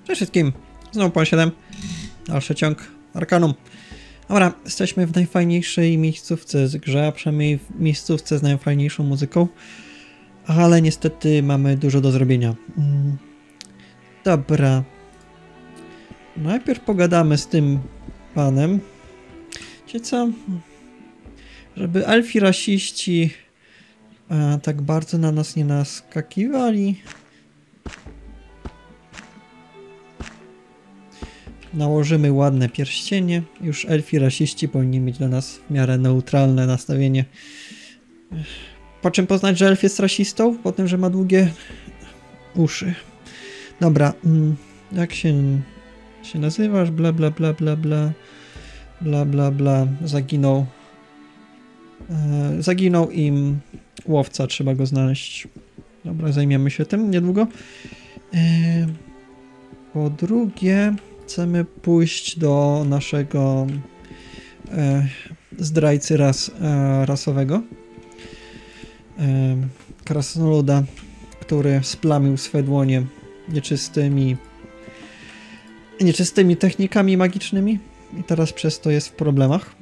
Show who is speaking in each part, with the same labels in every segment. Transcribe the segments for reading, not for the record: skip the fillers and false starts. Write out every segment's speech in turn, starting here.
Speaker 1: Cześć wszystkim, znowu Pan 7, dalszy ciąg Arkanum. Dobra, jesteśmy w najfajniejszej miejscówce z grze, a przynajmniej w miejscówce z najfajniejszą muzyką, ale niestety mamy dużo do zrobienia. Dobra, najpierw pogadamy z tym panem. Wiecie co? Żeby elfi rasiści tak bardzo na nas nie naskakiwali. Nałożymy ładne pierścienie. Już elfi rasiści powinni mieć dla nas w miarę neutralne nastawienie. Po czym poznać, że elf jest rasistą? Po tym, że ma długie uszy. Dobra, jak się nazywasz? Bla bla bla bla bla. Bla bla bla. Zaginął. Zaginął im łowca, trzeba go znaleźć. Dobra, zajmiemy się tym niedługo. Po drugie, chcemy pójść do naszego zdrajcy rasowego. Krasnoluda, który splamił swe dłonie nieczystymi technikami magicznymi i teraz przez to jest w problemach.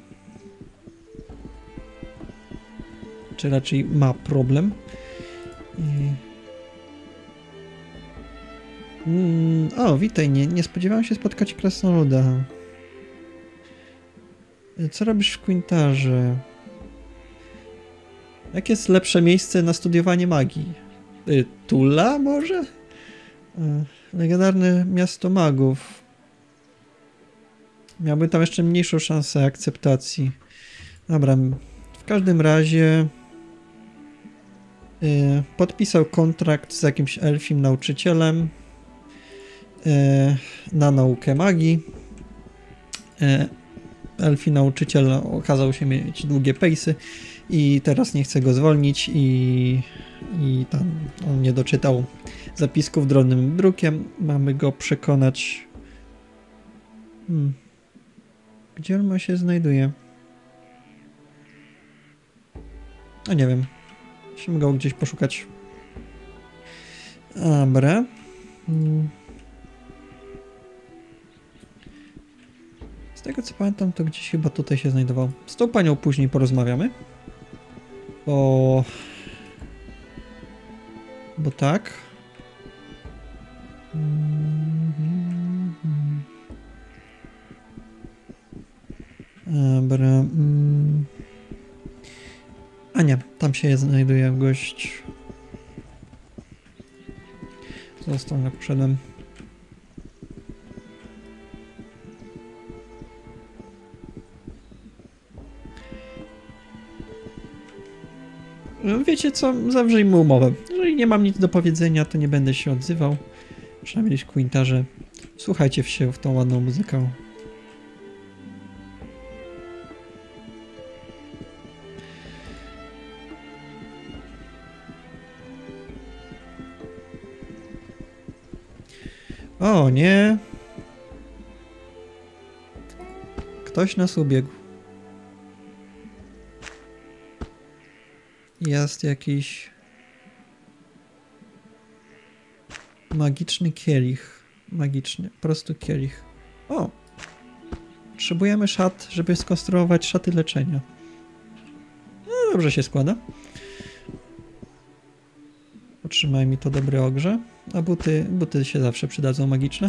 Speaker 1: Czy raczej ma problem. O, witaj, nie spodziewałem się spotkać krasnoluda. Co robisz w Quintarze? Jakie jest lepsze miejsce na studiowanie magii? Tula może? Legendarne miasto magów. Miałby tam jeszcze mniejszą szansę akceptacji. Dobra, w każdym razie podpisał kontrakt z jakimś elfim nauczycielem na naukę magii. Elfi nauczyciel okazał się mieć długie pejsy i teraz nie chce go zwolnić i tam on nie doczytał zapisków drobnym drukiem. Mamy go przekonać. Gdzie on się znajduje? A nie wiem. Musimy go gdzieś poszukać. Dobra. Z tego co pamiętam, to gdzieś chyba tutaj się znajdował. Z tą panią później porozmawiamy. Bo tak. Dobra. A nie, tam się znajduje gość. Został, jak poszedłem. Wiecie co? Zawrzyjmy umowę. Jeżeli nie mam nic do powiedzenia, to nie będę się odzywał. Przynajmniej w Quintarze. Słuchajcie się w tą ładną muzykę. O nie. Ktoś nas ubiegł. Jest jakiś magiczny kielich. Magiczny, po prostu kielich. O! Potrzebujemy szat, żeby skonstruować szaty leczenia. No dobrze się składa. Potrzymaj mi to dobre ogrze. A buty się zawsze przydadzą magiczne.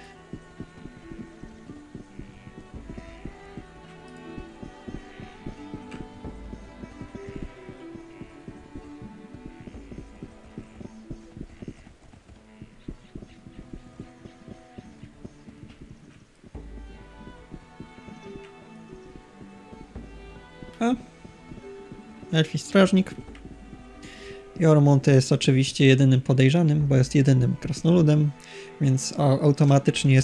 Speaker 1: Elfi strażnik. Jormont jest oczywiście jedynym podejrzanym, bo jest jedynym krasnoludem, więc automatycznie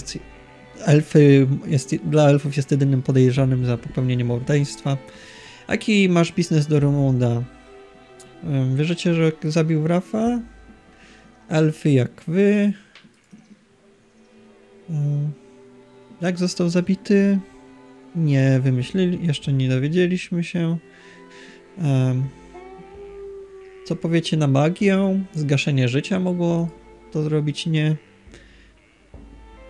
Speaker 1: dla elfów jest jedynym podejrzanym za popełnienie morderstwa. Jaki masz biznes do Romonda? Wierzycie, że zabił Wrafa? Elfy jak wy? Jak został zabity? Nie wymyślili, jeszcze nie dowiedzieliśmy się. Co powiecie na magię? Zgaszenie życia mogło to zrobić? Nie.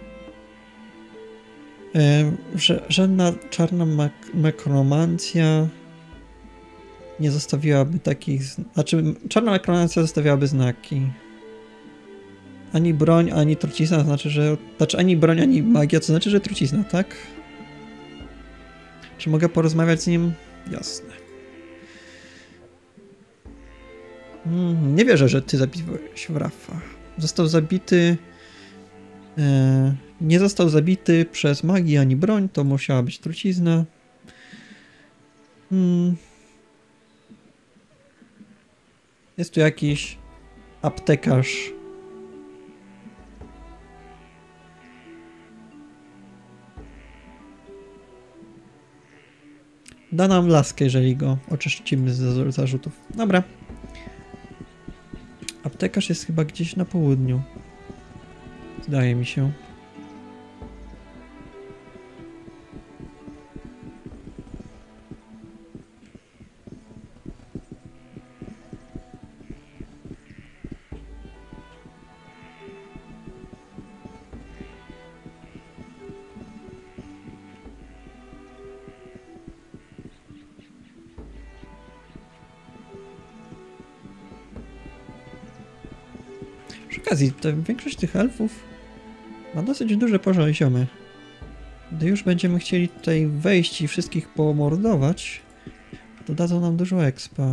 Speaker 1: Żadna czarna nekromancja nie zostawiłaby takich... Znaczy, czarna nekromancja zostawiałaby znaki. Ani broń, ani trucizna, to znaczy, że... Znaczy, ani broń, ani magia, to znaczy, że trucizna, tak? Czy mogę porozmawiać z nim? Jasne. Nie wierzę, że ty zabiłeś Wrafa. Został zabity... nie został zabity przez magię ani broń, to musiała być trucizna. Jest tu jakiś aptekarz. Da nam laskę, jeżeli go oczyścimy z zarzutów. Dobra. Aptekarz jest chyba gdzieś na południu. Zdaje mi się. Przy okazji, większość tych elfów ma dosyć duże poziomy. Gdy już będziemy chcieli tutaj wejść i wszystkich pomordować, to dadzą nam dużo expa.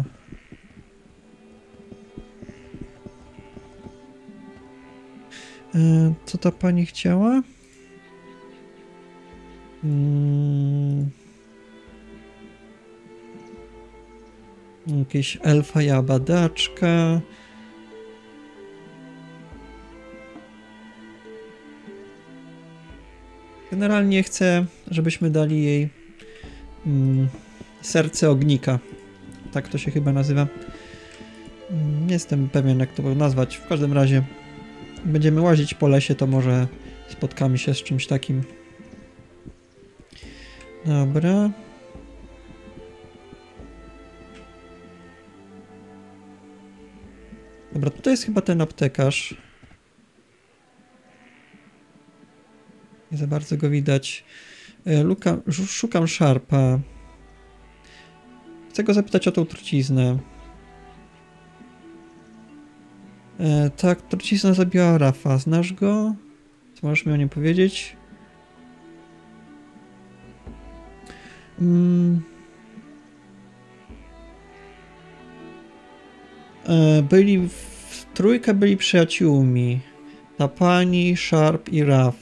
Speaker 1: Co ta pani chciała? Jakieś elfa i badaczka. Generalnie chcę, żebyśmy dali jej serce ognika. Tak to się chyba nazywa. Nie jestem pewien, jak to nazwać. W każdym razie będziemy łazić po lesie, to może spotkamy się z czymś takim. Dobra. Dobra, tutaj jest chyba ten aptekarz. Nie za bardzo go widać. Szukam Sharpa. Chcę go zapytać o tą truciznę. Tak, trucizna zabiła Rafa. Znasz go? Co możesz mi o nim powiedzieć? Byli w trójkę, byli przyjaciółmi. Ta pani, Sharp i Raf.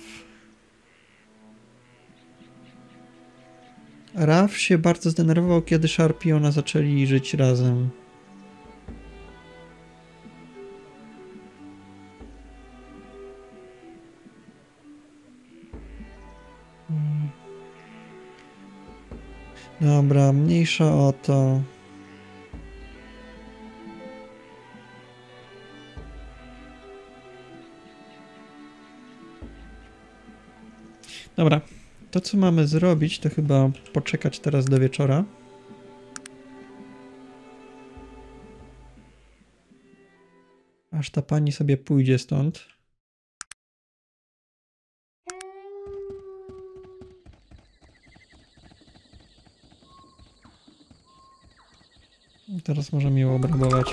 Speaker 1: Raf się bardzo zdenerwował, kiedy Sharp i ona zaczęli żyć razem. Dobra, mniejsza o to. Dobra, to co mamy zrobić, to chyba poczekać teraz do wieczora. Aż ta pani sobie pójdzie stąd. I teraz możemy ją obrabować.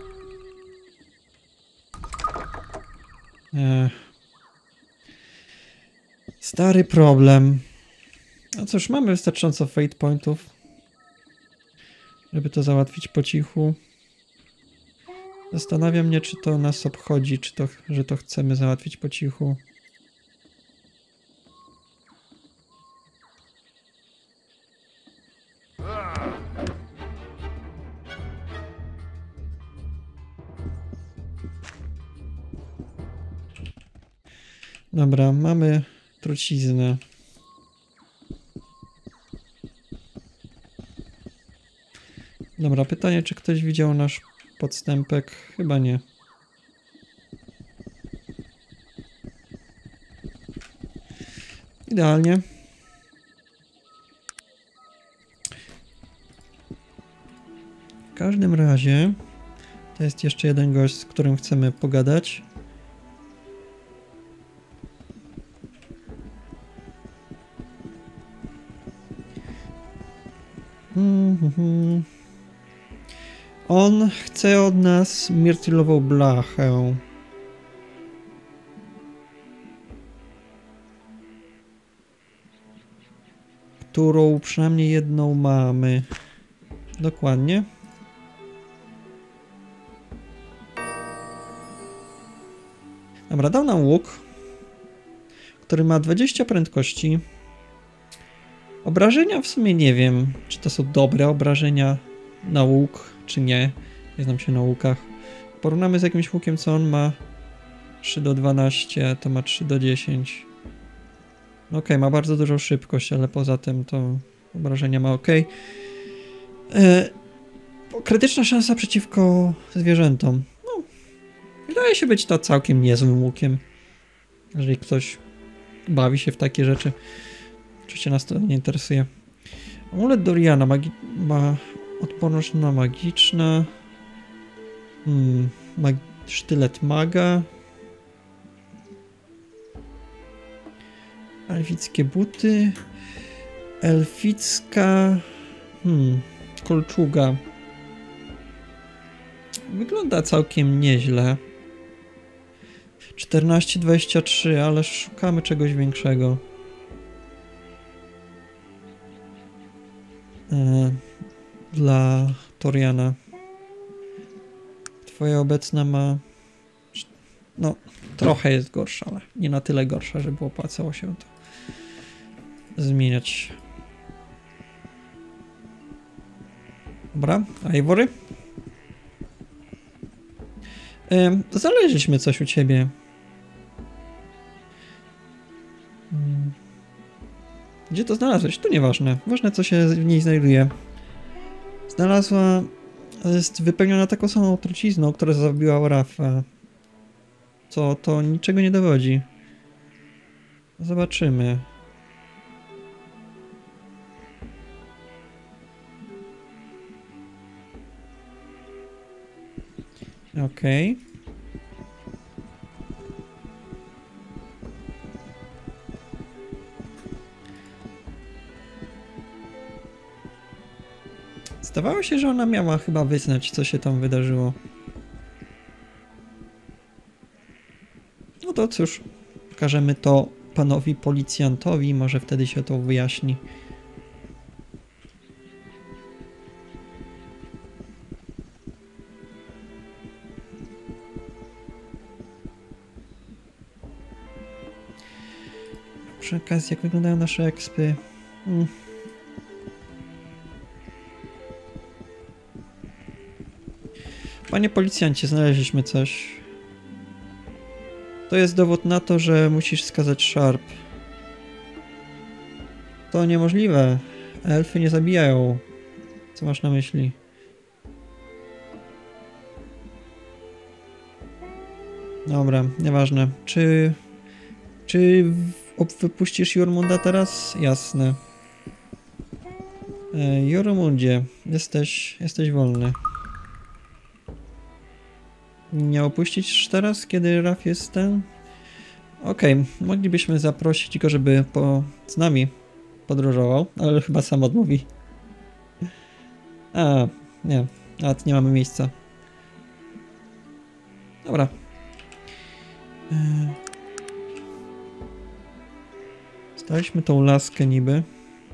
Speaker 1: Stary problem. No cóż, mamy wystarczająco fate pointów, żeby to załatwić po cichu. Zastanawia mnie, czy to nas obchodzi, czy to, że to chcemy załatwić po cichu. Dobra, mamy truciznę. Dobra, pytanie, czy ktoś widział nasz podstępek? Chyba nie. Idealnie. W każdym razie to jest jeszcze jeden gość, z którym chcemy pogadać. On chce od nas mirtylową blachę. Którą przynajmniej jedną mamy. Dokładnie. Dobra, dał nam łuk, który ma 20 prędkości. Obrażenia w sumie nie wiem, czy to są dobre obrażenia na łuk, czy nie. Nie znam się na łukach. Porównamy z jakimś łukiem, co on ma. 3 do 12, to ma 3 do 10. Okej, ma bardzo dużą szybkość, ale poza tym to obrażenia ma ok. Krytyczna szansa przeciwko zwierzętom. No, wydaje się być to całkiem niezłym łukiem. Jeżeli ktoś bawi się w takie rzeczy. Oczywiście nas to nie interesuje. Amulet Doriana ma odporność na magiczne. Sztylet maga. Elfickie buty. Elficka. Kolczuga. Wygląda całkiem nieźle. 14,23, ale szukamy czegoś większego. Dla Toriana. Twoja obecna ma... No, trochę jest gorsza, ale nie na tyle gorsza, żeby opłacało się to zmieniać. Dobra, a Ivory? Znaleźliśmy coś u ciebie. Gdzie to znalazłeś? To nieważne. Ważne, co się w niej znajduje. Znalazła... Jest wypełniona taką samą trucizną, która zabiła Rafa. Co to niczego nie dowodzi. Zobaczymy. Okej. Zdawało się, że ona miała chyba wyznać, co się tam wydarzyło. No to cóż, pokażemy to panowi policjantowi, może wtedy się to wyjaśni. Przy okazji, jak wyglądają nasze ekspy? Panie policjancie, znaleźliśmy coś. To jest dowód na to, że musisz skazać Sharp. To niemożliwe. Elfy nie zabijają. Co masz na myśli? Dobra, nieważne. Czy wypuścisz Jormunda teraz? Jasne. Jormundzie, jesteś wolny. Nie opuścić teraz, kiedy Raf jest ten? Okej, moglibyśmy zaprosić go, żeby z nami podróżował, ale chyba sam odmówi. Nie, nawet nie mamy miejsca. Dobra. Staliśmy tą laskę niby.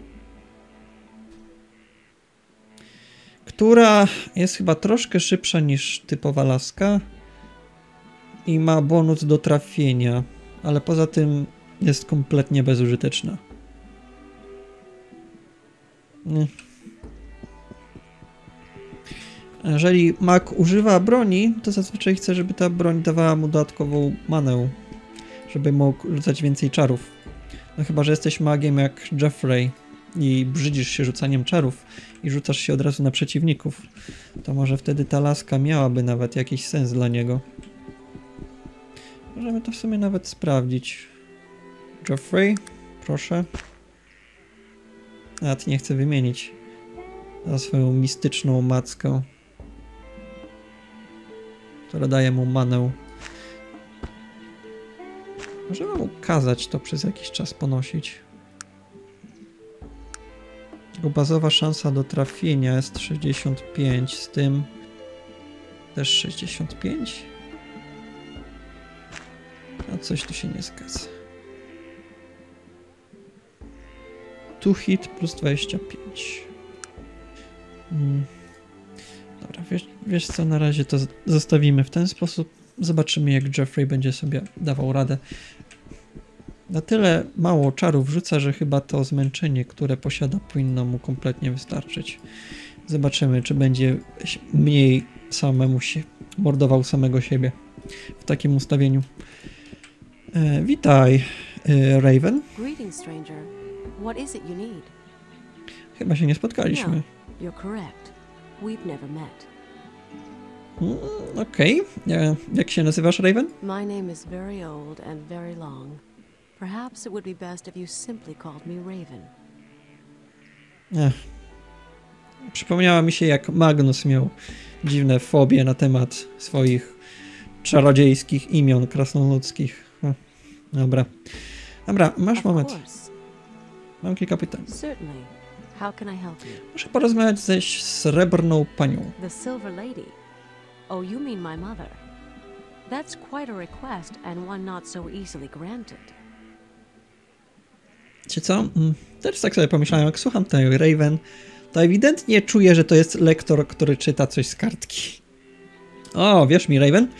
Speaker 1: Która jest chyba troszkę szybsza niż typowa laska. I ma bonus do trafienia. Ale poza tym jest kompletnie bezużyteczna. Nie. Jeżeli mag używa broni, to zazwyczaj chce, żeby ta broń dawała mu dodatkową manę. Żeby mógł rzucać więcej czarów. No chyba, że jesteś magiem jak Jeffrey i brzydzisz się rzucaniem czarów i rzucasz się od razu na przeciwników. To może wtedy ta laska miałaby nawet jakiś sens dla niego. Możemy to w sumie nawet sprawdzić. Jeffrey, proszę. Nawet nie chcę wymienić za swoją mistyczną mackę, która daje mu manę. Możemy mu kazać to przez jakiś czas ponosić. Jego bazowa szansa do trafienia jest 65, z tym też 65? A coś tu się nie zgadza. Tu hit plus 25. Dobra, wiesz co, na razie to zostawimy w ten sposób. Zobaczymy, jak Jeffrey będzie sobie dawał radę. Na tyle mało czarów rzuca, że chyba to zmęczenie, które posiada, powinno mu kompletnie wystarczyć. Zobaczymy, czy będzie mniej samemu się mordował samego siebie w takim ustawieniu. Witaj, Raven.
Speaker 2: Greetings, stranger. What is it you need?
Speaker 1: Chyba się nie spotkaliśmy.
Speaker 2: No, you're correct. We've never met.
Speaker 1: Okej. Jak się nazywasz, Raven?
Speaker 2: My name is very old and very long. Perhaps it would be best if you simply called me Raven.
Speaker 1: Przypomniała mi się, jak Magnus miał dziwne fobie na temat swoich czarodziejskich imion krasnoludzkich. Dobra. Dobra, masz moment. Mam kilka pytań.
Speaker 2: Certainly. How can I help you?
Speaker 1: Muszę porozmawiać ze srebrną panią.
Speaker 2: The Silver Lady. Oh, you mean my mother. That's quite a request and one not so easily granted.
Speaker 1: Wiecie co? Też tak sobie pomyślałem, jak słucham tej Raven, to ewidentnie czuję, że to jest lektor, który czyta coś z kartki. O, wierz mi, Raven,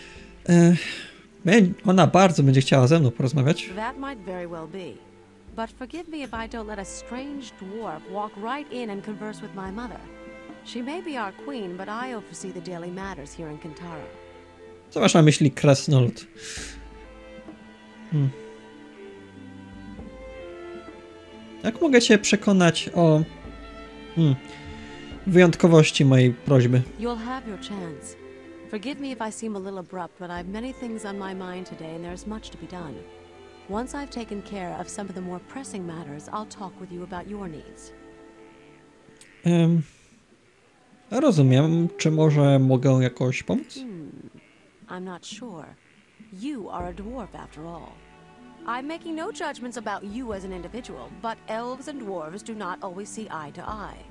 Speaker 1: ona bardzo będzie chciała ze mną porozmawiać.
Speaker 2: That might very well be. But forgive me if I don't let a strange dwarf walk right in and converse with my mother. She may be our queen, but I oversee the daily matters here in Kintara.
Speaker 1: Co masz na myśli, krasnolud? Jak mogę cię przekonać o wyjątkowości mojej prośby?
Speaker 2: You'll have your chance. Forgive me if I seem a little abrupt, but I've many things on my mind today and there's much to be done. Once I've taken care of some of the more pressing matters, I'll talk with you about your needs.
Speaker 1: Rozumiem. Czy może mogę jakoś pomóc?
Speaker 2: I'm not sure. You are a dwarf after all. I'm making no judgments about you as an individual, but elves and dwarves do not always see eye to eye.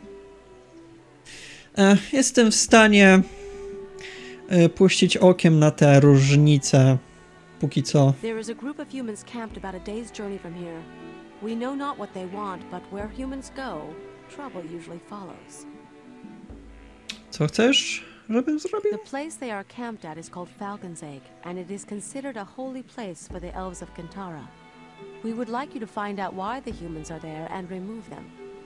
Speaker 1: Jestem w stanie puścić okiem na te różnice, póki co.
Speaker 2: There is a group of humans camped about a day's journey from here. We know not what they want, but where humans go, trouble usually follows.
Speaker 1: Co chcesz, żebym zrobił?
Speaker 2: The place they are camped at is called Falcon's Egg, and it is considered a holy place for the elves of Kintara. We would like you to find out why the humans are there and remove them.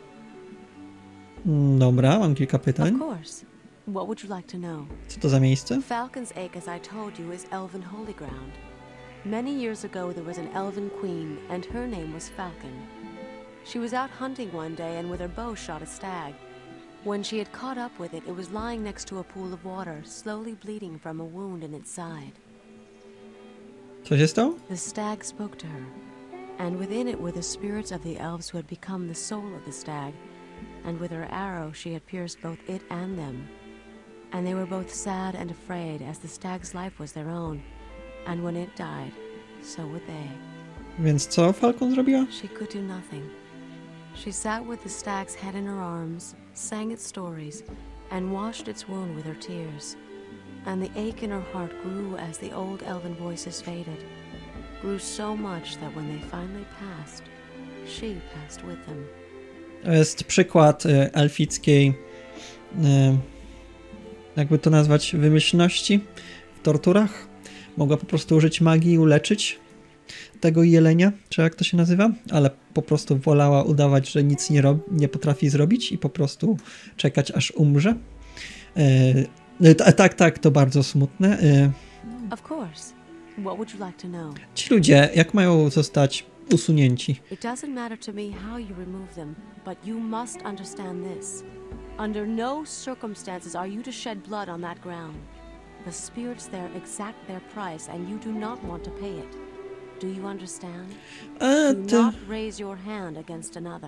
Speaker 1: Dobra, mam kilka pytań.
Speaker 2: Of course. What would you like to know?
Speaker 1: Co to za miejsce?
Speaker 2: Falcon's Egg, as I told you, is elven holy ground. Many years ago there was an elven queen, and her name was Falcon. She was out hunting one day and with her bow shot a stag. When she had caught up with it, it was lying next to a pool of water, slowly bleeding from a wound in its side.
Speaker 1: Co się stało?
Speaker 2: The stag spoke to her, and within it were the spirits of the elves who had become the soul of the stag, and with her arrow she had pierced both it and them. And they were both sad and afraid, as the stag's life was their own, and when it died, so would they.
Speaker 1: Więc co Falcon zrobiła?
Speaker 2: She could do nothing. She sat with the stag's head in her arms, sang its stories, and washed its wound with her tears. And the ache in her heart grew as the old elven voices faded. Grew so much that when they finally passed, she passed with them.
Speaker 1: To jest przykład elfickiej, jakby to nazwać, wymyślności w torturach. Mogła po prostu użyć magii i uleczyć tego jelenia, czy jak to się nazywa, ale po prostu wolała udawać, że nic nie potrafi zrobić i po prostu czekać, aż umrze. Tak, to bardzo smutne.
Speaker 2: Of course. What would you like to know?
Speaker 1: Ci ludzie, jak mają zostać usunięci?
Speaker 2: It doesn't matter to me how you remove them, but you must understand this. Under no circumstances are you to shed blood on that ground. The spirits there exact their price, and you do not want to pay it. Do you understand? Do not raise your hand against another.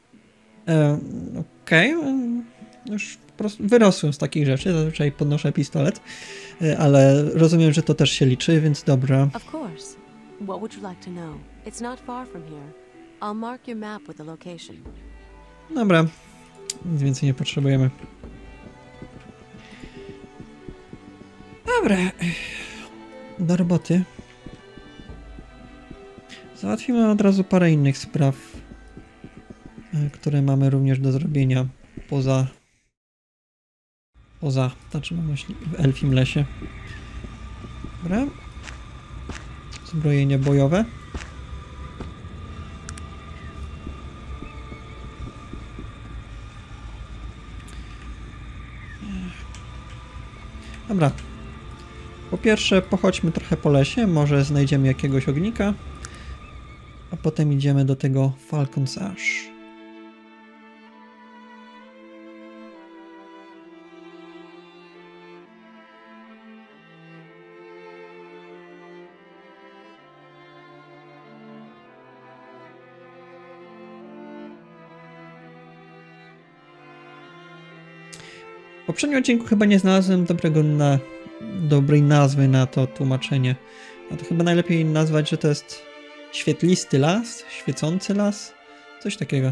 Speaker 1: Okej. Już po prostu wyrosłem z takich rzeczy, zazwyczaj podnoszę pistolet, ale rozumiem, że to też się liczy, więc dobra.
Speaker 2: Of course. What would you like to know? It's not far from here. I'll mark your map with the location.
Speaker 1: Dobra, nic więcej nie potrzebujemy. Dobra, do roboty. Załatwimy od razu parę innych spraw, które mamy również do zrobienia znaczy mam myśli w Elfim Lesie. Dobra. Zbrojenie bojowe. Dobra. Po pierwsze pochodźmy trochę po lesie, może znajdziemy jakiegoś ognika, a potem idziemy do tego Falcon's Ash. W poprzednim odcinku chyba nie znalazłem dobrej nazwy na to tłumaczenie. A to chyba najlepiej nazwać, że to jest świetlisty las, świecący las, coś takiego.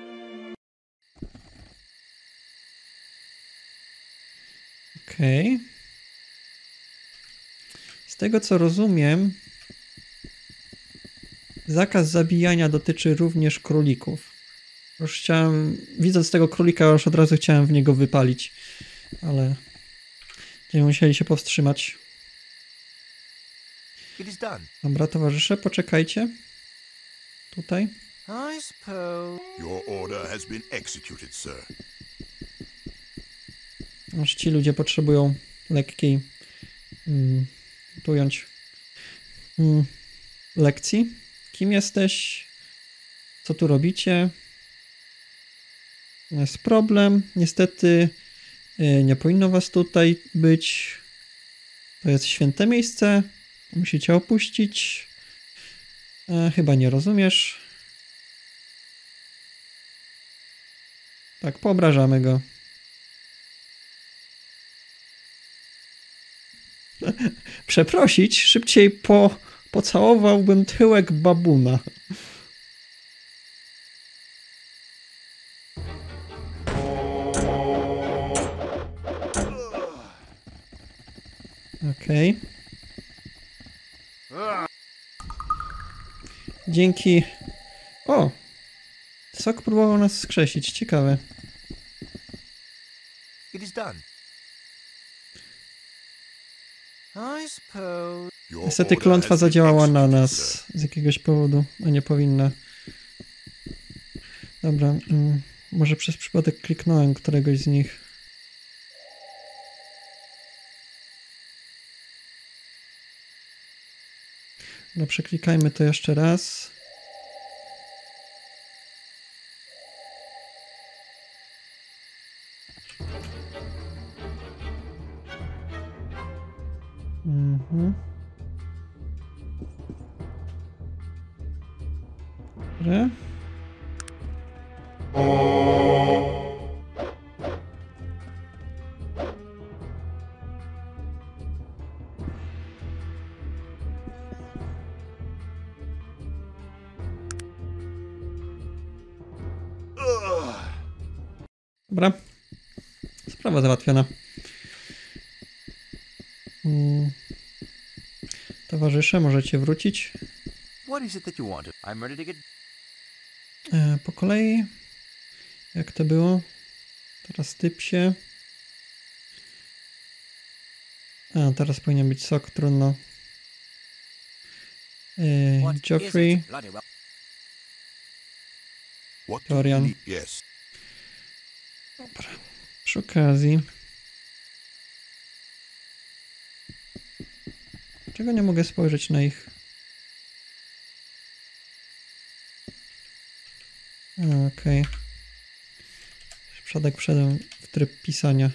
Speaker 1: Okej. Z tego co rozumiem, zakaz zabijania dotyczy również królików. Już widząc tego królika, już od razu chciałem w niego wypalić, ale będziemy musieli się powstrzymać. Dobra, towarzysze, poczekajcie. Tutaj.
Speaker 3: Your order has been executed, sir.
Speaker 1: Aż ci ludzie potrzebują lekkiej lekcji. Kim jesteś? Co tu robicie? Jest problem. Niestety nie powinno was tutaj być. To jest święte miejsce. Musicie opuścić. Chyba nie rozumiesz. Tak, poobrażamy go. Przeprosić? Szybciej pocałowałbym tyłek babuna. Okej. Dzięki. O! Sok próbował nas skrzesić. Ciekawe. Niestety klątwa zadziałała na nas z jakiegoś powodu, a nie powinna. Dobra, może przez przypadek kliknąłem któregoś z nich. No, przeklikajmy to jeszcze raz. Dobra. Dobra. Sprawa załatwiona. Towarzysze, możecie wrócić. Po kolei. Jak to było? Teraz typ się. A, teraz powinien być sok, trudno. Geoffrey. Dorian. Dobra. Przy okazji. Dlaczego nie mogę spojrzeć na ich? Okej. Przypadek wszedłem w tryb pisania.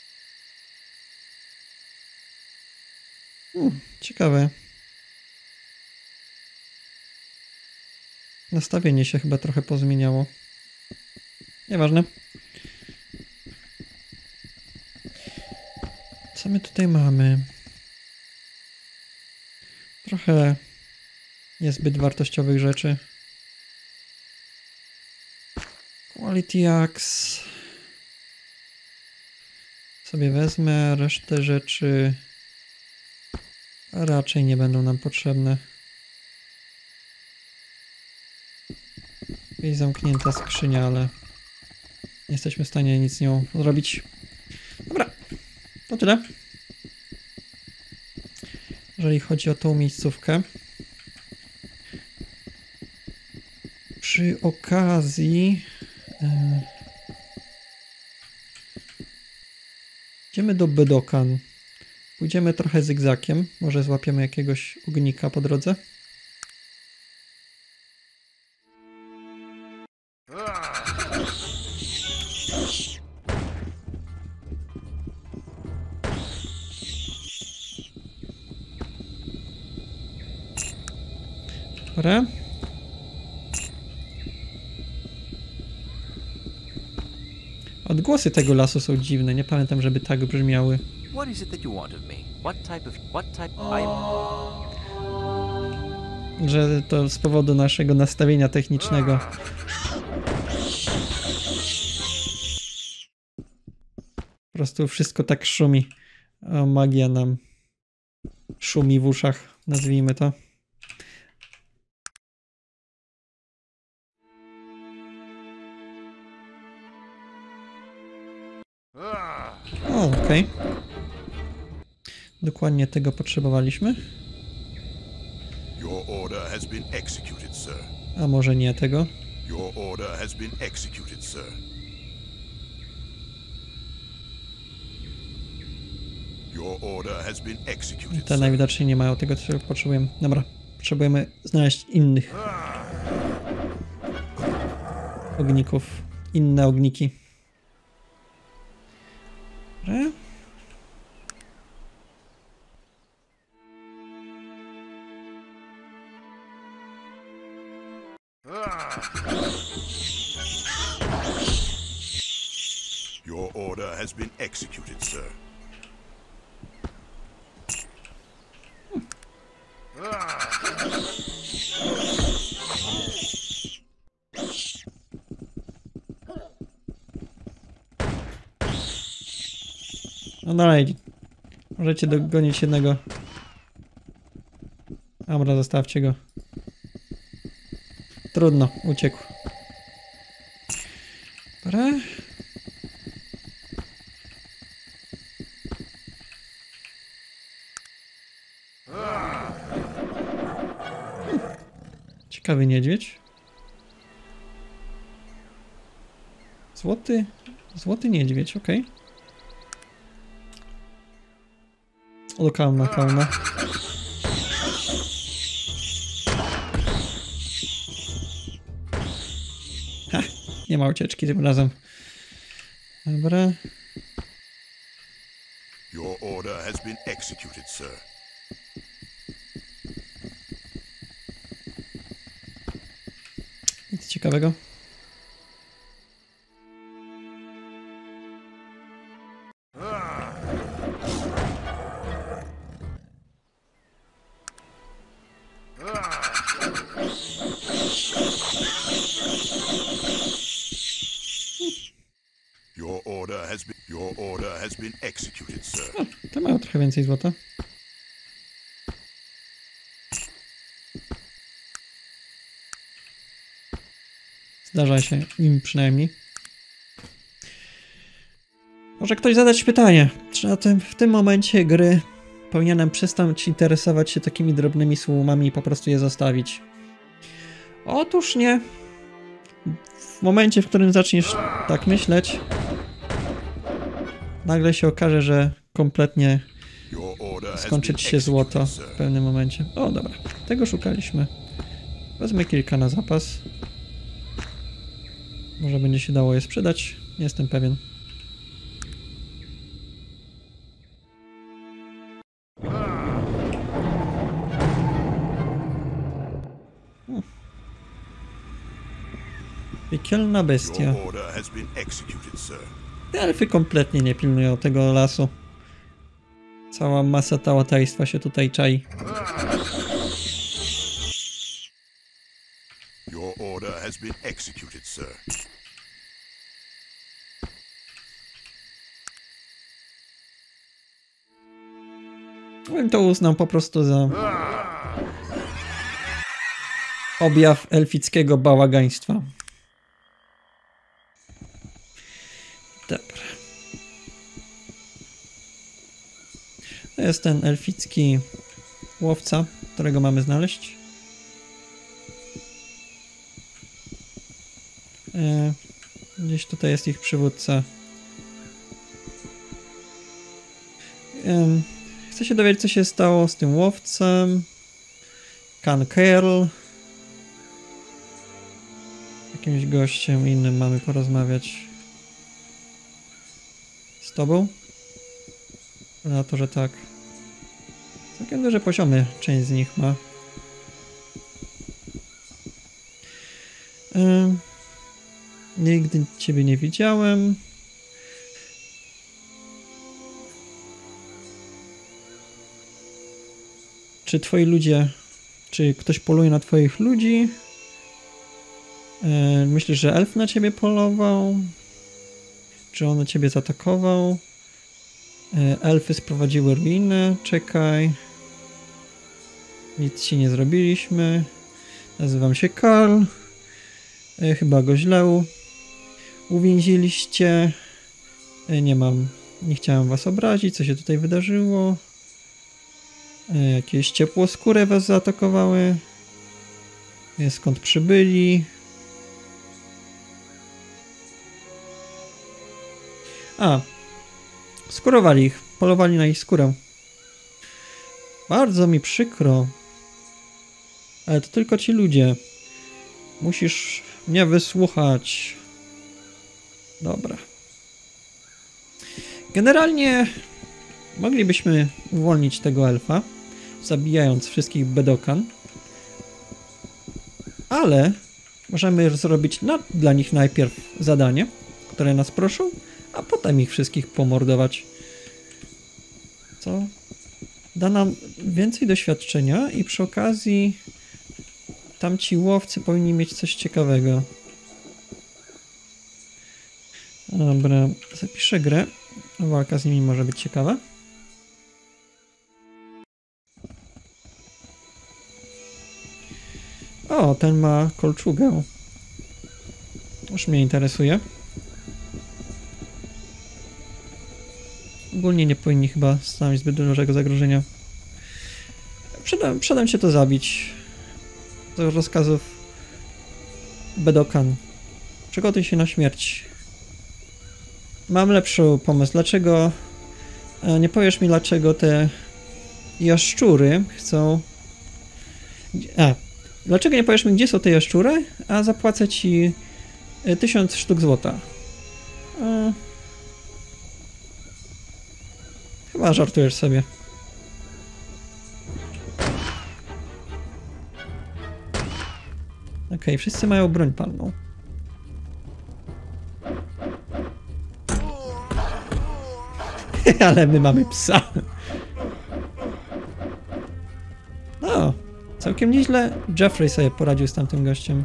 Speaker 1: Ciekawe. Nastawienie się chyba trochę pozmieniało. Nieważne. Co my tutaj mamy? Trochę niezbyt wartościowych rzeczy. Quality Axe. Sobie wezmę, resztę rzeczy raczej nie będą nam potrzebne. Jest zamknięta skrzynia, ale nie jesteśmy w stanie nic z nią zrobić. Dobra, to tyle. Jeżeli chodzi o tą miejscówkę. Przy okazji idziemy do Bedokan. Pójdziemy trochę zygzakiem. Może złapiemy jakiegoś ognika po drodze. Dobra. Odgłosy tego lasu są dziwne. Nie pamiętam, żeby tak brzmiały.
Speaker 4: What is it that you want of me? What type
Speaker 1: Że to z powodu naszego nastawienia technicznego. Po prostu wszystko tak szumi. A magia nam szumi w uszach, nazwijmy to. O, okej. Dokładnie tego potrzebowaliśmy.
Speaker 3: Your order has been executed, sir.
Speaker 1: A może nie tego?
Speaker 3: Your order has been executed, sir. Your order has been executed,
Speaker 1: Te
Speaker 3: sir.
Speaker 1: najwidoczniej nie mają tego, co potrzebujemy. Dobra, potrzebujemy znaleźć innych ogników. Inne ogniki. Dobra.
Speaker 3: Your order has been executed, sir.
Speaker 1: No dalej. Możecie dogonić jednego. Dobra, zostawcie go. Trudno, uciekł. Dobra. Ciekawy niedźwiedź. Złoty niedźwiedź, okej. Lokalna fauna. Ha, nie ma ucieczki tym razem. Dobra.
Speaker 3: Your order has been executed, sir.
Speaker 1: Nic ciekawego.
Speaker 3: Your order has been executed, sir.
Speaker 1: O, to mają trochę więcej złota. Zdarza się im przynajmniej. Może ktoś zadać pytanie, czy w tym momencie gry powinienem przestać interesować się takimi drobnymi słomami i po prostu je zostawić? Otóż nie. W momencie, w którym zaczniesz tak myśleć, nagle się okaże, że kompletnie skończy ci się złoto w pewnym momencie. O, dobra. Tego szukaliśmy. Wezmę kilka na zapas. Może będzie się dało je sprzedać. Nie jestem pewien. Piekielna bestia. Te elfy kompletnie nie pilnują tego lasu. Cała masa tałataństwa się tutaj czai. Bym to uznał po prostu za objaw elfickiego bałagaństwa. Dobra. To jest ten elficki łowca, którego mamy znaleźć. Gdzieś tutaj jest ich przywódca. Chcę się dowiedzieć, co się stało z tym łowcem. Can Kerl. Jakimś gościem innym mamy porozmawiać. Z tobą? Na to, że tak. Całkiem duże poziomy część z nich ma. Nigdy ciebie nie widziałem. Czy twoi ludzie... Czy ktoś poluje na twoich ludzi? Myślisz, że elf na ciebie polował? Czy on na ciebie zaatakował? Elfy sprowadziły ruiny. Czekaj. Nic ci nie zrobiliśmy. Nazywam się Karl. Chyba go źle uwięziliście. Nie chciałem was obrazić. Co się tutaj wydarzyło? Jakieś ciepłoskóre was zaatakowały. Skąd przybyli? Skurowali ich. Polowali na ich skórę. Bardzo mi przykro. Ale to tylko ci ludzie. Musisz mnie wysłuchać. Dobra. Generalnie moglibyśmy uwolnić tego elfa, zabijając wszystkich bedokan. Ale możemy zrobić dla nich najpierw zadanie, które nas proszą, a potem ich wszystkich pomordować. Co da nam więcej doświadczenia i przy okazji tamci łowcy powinni mieć coś ciekawego. Dobra, zapiszę grę. Walka z nimi może być ciekawa. O, ten ma kolczugę. Już mnie interesuje. Ogólnie nie powinni chyba stanowić zbyt dużego zagrożenia. Przedam cię to zabić. Do rozkazów Bedokan. Przygotuj się na śmierć. Mam lepszy pomysł. Dlaczego... Nie powiesz mi, dlaczego te jaszczury chcą... Dlaczego nie powiesz mi, gdzie są te jaszczury, a zapłacę ci 1000 sztuk złota. Chyba żartujesz sobie. Okej, wszyscy mają broń palną. Ale my mamy psa. No, całkiem nieźle Jeffrey sobie poradził z tamtym gościem.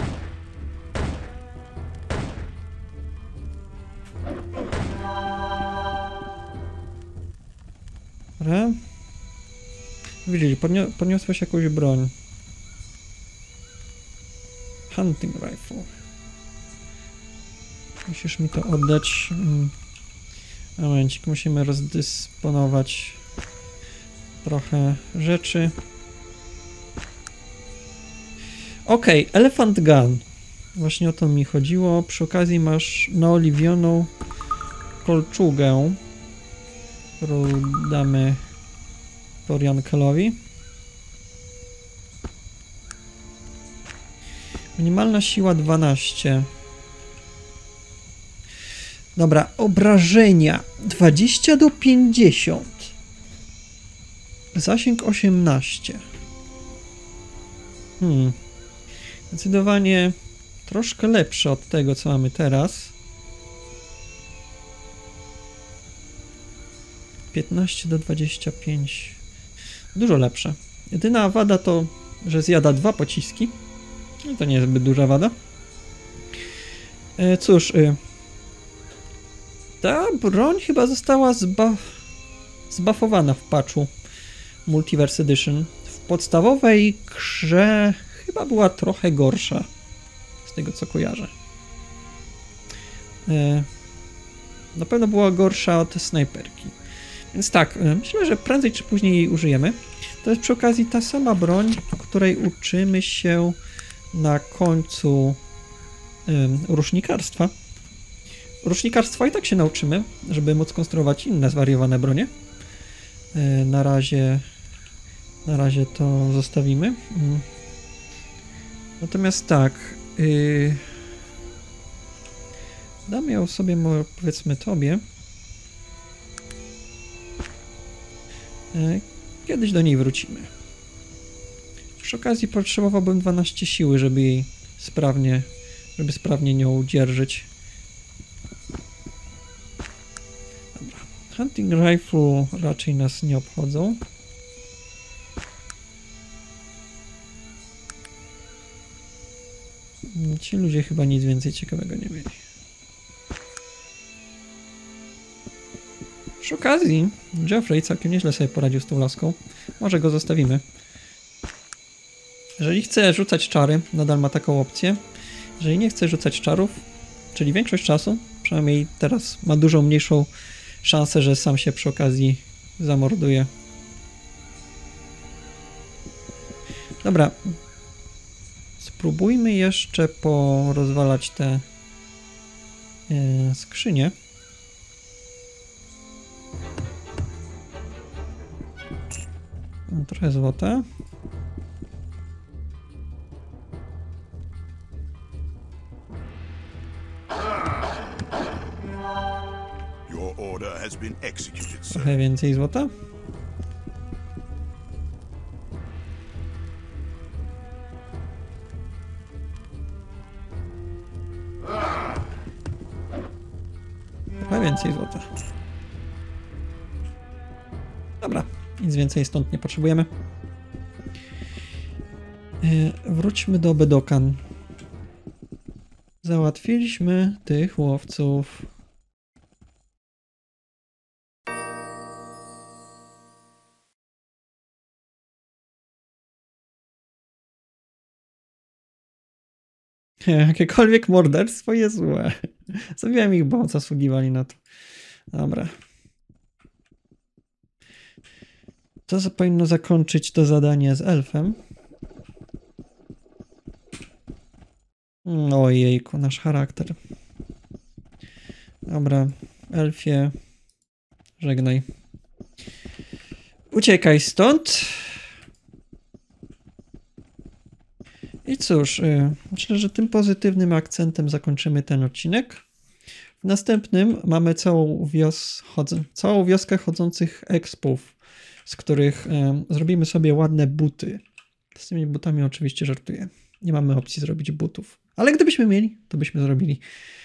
Speaker 1: Dobra. Widzieli, podniosłeś jakąś broń. Hunting rifle. Musisz mi to oddać. Momencik, musimy rozdysponować trochę rzeczy. Okej, Elephant Gun. Właśnie o to mi chodziło. Przy okazji masz naoliwioną kolczugę, którą damy Toriankelowi. Minimalna siła 12. Dobra, obrażenia 20 do 50. Zasięg 18. Zdecydowanie troszkę lepsze od tego, co mamy teraz. 15 do 25. Dużo lepsze. Jedyna wada to, że zjada 2 pociski. No to nie jest zbyt duża wada. Cóż, ta broń chyba została zbuffowana w patchu. Multiverse Edition. W podstawowej grze chyba była trochę gorsza, z tego co kojarzę. Na pewno była gorsza od snajperki. Więc tak, myślę, że prędzej czy później jej użyjemy. To jest przy okazji ta sama broń, której uczymy się na końcu rusznikarstwa. Rusznikarstwa i tak się nauczymy, żeby móc konstruować inne zwariowane bronie. Na razie to zostawimy. Natomiast tak, dam ją sobie, powiedzmy tobie. Kiedyś do niej wrócimy. Przy okazji potrzebowałbym 12 siły, żeby jej sprawnie nią dzierżyć. Dobra. Hunting rifle raczej nas nie obchodzą. Ci ludzie chyba nic więcej ciekawego nie mieli. Przy okazji Jeffrey całkiem nieźle sobie poradził z tą laską. Może go zostawimy. Jeżeli chce rzucać czary, nadal ma taką opcję. Jeżeli nie chce rzucać czarów, czyli większość czasu, przynajmniej teraz ma dużo mniejszą szansę, że sam się przy okazji zamorduje. Dobra. Spróbujmy jeszcze porozwalać te skrzynie. Trochę złota. Trochę więcej złota. Trochę więcej złota. Dobra, nic więcej stąd nie potrzebujemy. Wróćmy do Bedokan. Załatwiliśmy tych łowców. Jakiekolwiek morderstwo jest złe. Zabiłem ich, bo zasługiwali na to. Dobra. To powinno zakończyć to zadanie z elfem. Ojejku, nasz charakter. Dobra, elfie. Żegnaj. Uciekaj stąd. I cóż, myślę, że tym pozytywnym akcentem zakończymy ten odcinek. W następnym mamy całą wioskę chodzących expów, z których zrobimy sobie ładne buty. Z tymi butami oczywiście żartuję. Nie mamy opcji zrobić butów. Ale gdybyśmy mieli, to byśmy zrobili.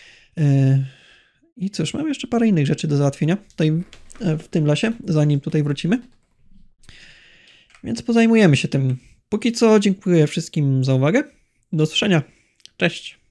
Speaker 1: I cóż, mam jeszcze parę innych rzeczy do załatwienia tutaj w tym lesie, zanim tutaj wrócimy. Więc pozajmujemy się tym. Póki co dziękuję wszystkim za uwagę. Do usłyszenia. Cześć.